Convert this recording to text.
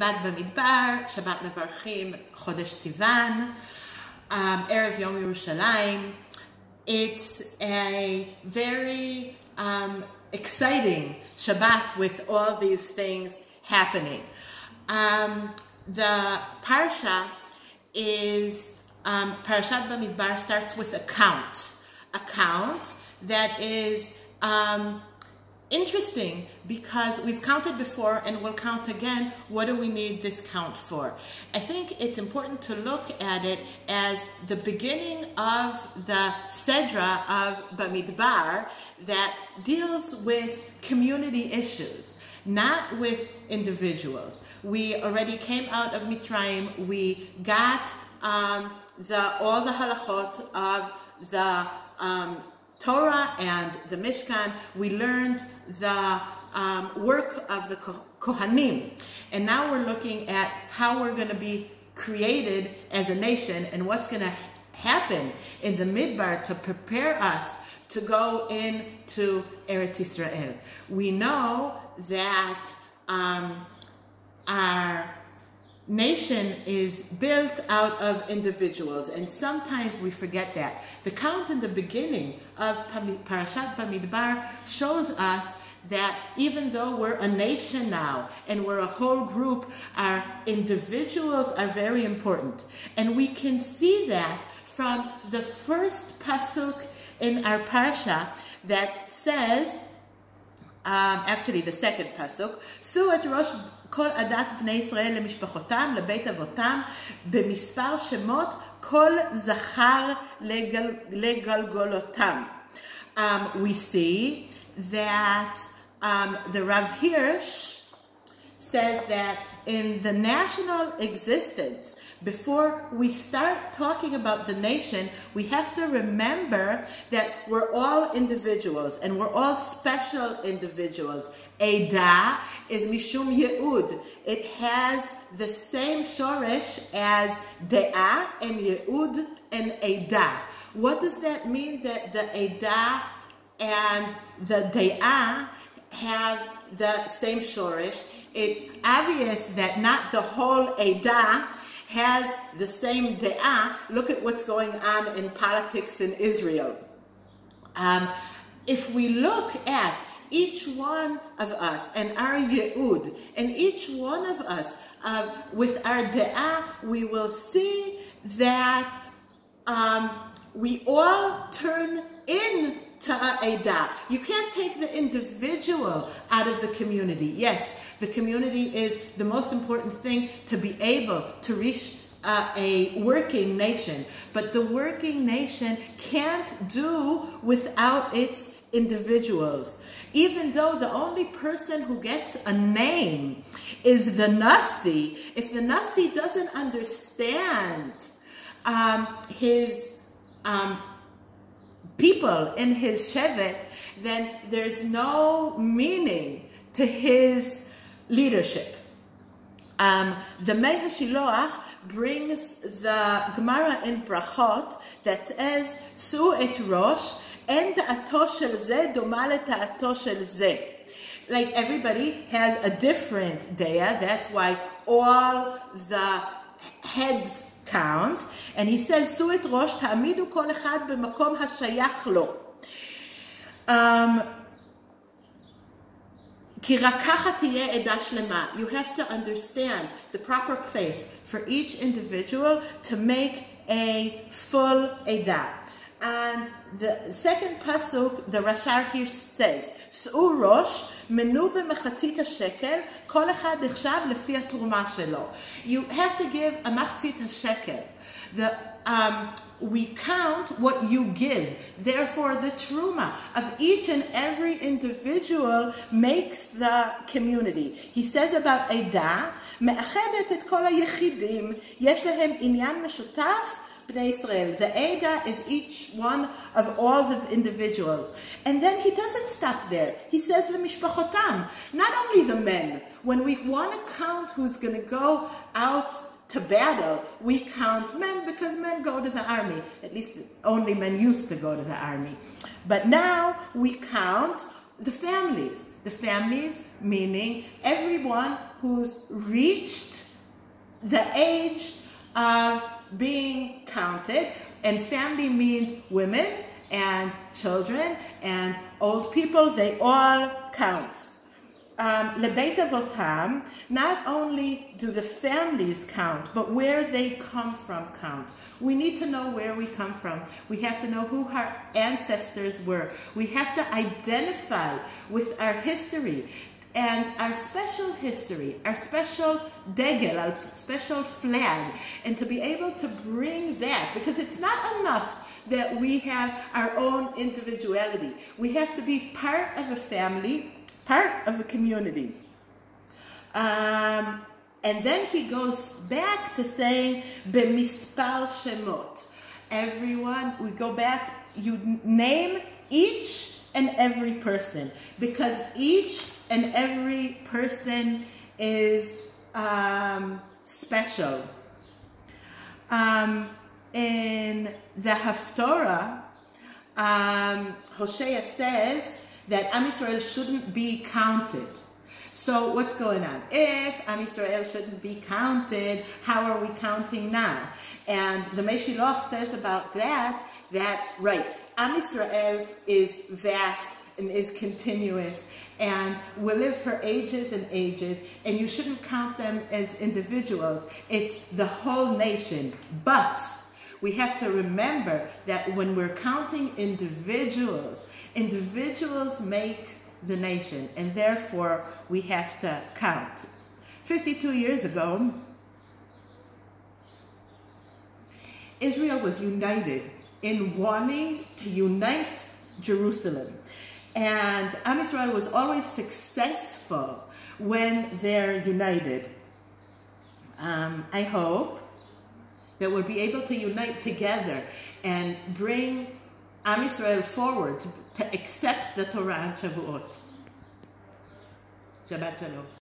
Shabbat Bamidbar, Shabbat Mevarchim, Chodesh Sivan, Erev Yom Yerushalayim. It's a very exciting Shabbat with all these things happening. The Parsha is, Parashat Bamidbar starts with a count that is interesting because we've counted before and we'll count again. What do we need this count for? I think it's important to look at it as the beginning of the Sedra of Bamidbar that deals with community issues, not with individuals. We already came out of Mitzrayim. We got all the halachot of the Torah and the Mishkan. We learned the work of the Kohanim. And now we're looking at how we're going to be created as a nation and what's going to happen in the Midbar to prepare us to go into Eretz Yisrael. We know that our nation is built out of individuals, and sometimes we forget that. The count in the beginning of Parashat Bamidbar shows us that even though we're a nation now and we're a whole group, our individuals are very important. And we can see that from the first pasuk in our parasha that says, actually the second pasuk, Su et rosh כל עדת בני ישראל למשפחותם, לבית אבותם, במספר שמות, כל זכר לגלגולותם. We see that the Rav Hirsch says that in the national existence, before we start talking about the nation, we have to remember that we're all individuals and we're all special individuals. Eidah is Mishum Ye'ud. It has the same shoresh as De'ah and Ye'ud and Eidah. What does that mean, that the Eidah and the De'ah have the same shoresh? It's obvious that not the whole Eidah has the same de'ah. Look at what's going on in politics in Israel. If we look at each one of us and our ye'ud, and each one of us with our de'ah, we will see that we all turn in Ta'adah. You can't take the individual out of the community. Yes, the community is the most important thing to be able to reach a working nation. But the working nation can't do without its individuals. Even though the only person who gets a name is the Nasi, if the Nasi doesn't understand his people in his shevet, then there's no meaning to his leadership. The Mei HaShiloach brings the Gemara in Brachot that says, Su et rosh, en da'ato shel ze doma leta'ato shel ze. Like everybody has a different daya, that's why all the heads count, and he says, Su et rosh ta'amidu kol echad b'makom hashayach lo. Ki רק ככה תהיה עדה שלמה. You have to understand the proper place for each individual to make a full עדה. And the second pasuk, the Rashar here says, שאו ראש, מנו במחצית השקל, כל אחד נחשב לפי התרומה שלו. You have to give a מחצית השקל. We count what you give. Therefore, the truma of each and every individual makes the community. He says about Eidah, מאחדת את כל היחידים, יש להם עניין משותף, Bnei Israel. The Eidah is each one of all the individuals. And then he doesn't stop there. He says, לממשפחותם, not only the men. When we want to count who's going to go out to battle, we count men because men go to the army. At least only men used to go to the army. But now we count the families. The families meaning everyone who's reached the age of being counted, and family means women and children and old people, they all count. Lebeit Avotam, not only do the families count, but where they come from count. We need to know where we come from. We have to know who our ancestors were. We have to identify with our history and our special history, our special degel, our special flag, and to be able to bring that, because it's not enough that we have our own individuality. We have to be part of a family, part of a community. And then he goes back to saying, B'mispar shemot. Everyone, we go back, you name each and every person, because each and every person is special. In the Haftorah, Hosea says that Am Yisrael shouldn't be counted. So what's going on? If Am Yisrael shouldn't be counted, how are we counting now? And the Meshiloch says about that, right, Am Yisrael is vast and is continuous and will live for ages and ages, and you shouldn't count them as individuals. It's the whole nation. But we have to remember that when we're counting individuals, individuals make the nation, and therefore we have to count. 52 years ago, Israel was united in wanting to unite Jerusalem. And Am Yisrael was always successful when they're united. I hope that we'll be able to unite together and bring Am Yisrael forward to accept the Torah and Shavuot. Shabbat Shalom.